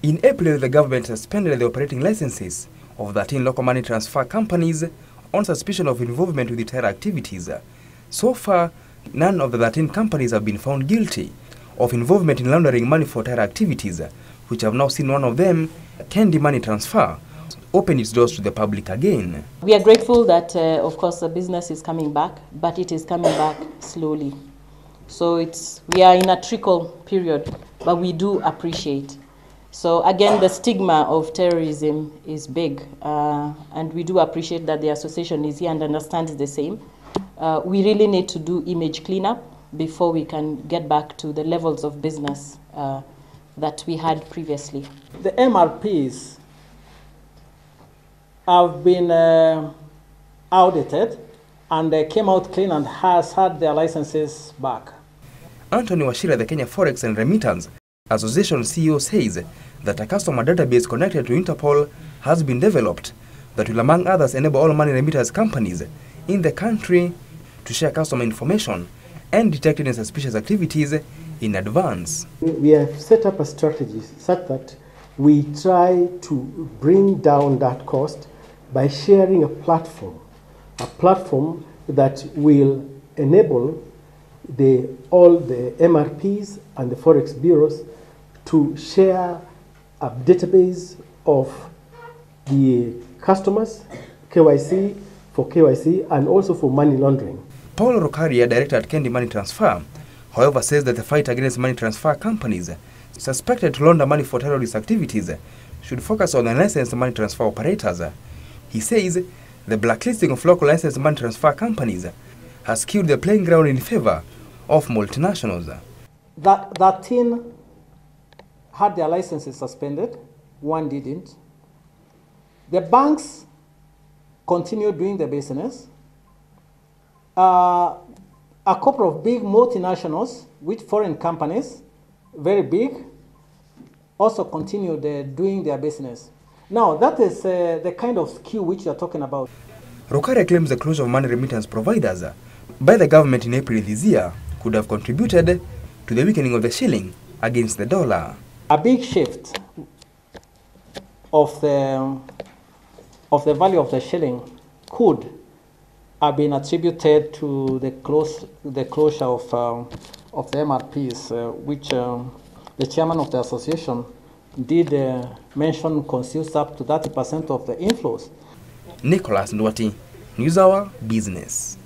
In April, the government suspended the operating licenses of 13 local money transfer companies on suspicion of involvement with terror activities. So far, none of the 13 companies have been found guilty of involvement in laundering money for terror activities, which have now seen one of them, Kendy Money Transfer, open its doors to the public again. We are grateful that, of course, the business is coming back, but it is coming back slowly. So we are in a trickle period, but we do appreciate. So again, the stigma of terrorism is big, and we do appreciate that the association is here and understands the same. We really need to do image cleanup before we can get back to the levels of business that we had previously. The MRPs have been audited, and they came out clean and has had their licenses back. Anthony Washira, the Kenya Forex and Remittance Association CEO, says that a customer database connected to Interpol has been developed that will, among others, enable all money remittance companies in the country to share customer information and detect any suspicious activities in advance. We have set up a strategy such that we try to bring down that cost by sharing a platform that will enable all the MRPs and the Forex bureaus to share a database of the customers, KYC, and also for money laundering. Paul Rokaria, director at Kendy Money Transfer, however, says that the fight against money transfer companies suspected to launder money for terrorist activities should focus on unlicensed money transfer operators. He says the blacklisting of local licensed money transfer companies has skewed the playing ground in favor of multinationals. That 13 had their licenses suspended, one didn't. The banks continued doing their business. A couple of big multinationals with foreign companies, very big, also continued doing their business. Now, that is the kind of skew which you are talking about. Rokaria claims the closure of money remittance providers by the government in April this year could have contributed to the weakening of the shilling against the dollar. A big shift of the value of the shilling could have been attributed to the closure of the MRPs, which the chairman of the association did mention consumes up to 30% of the inflows. Nicholas Ndwati, NewsHour Business.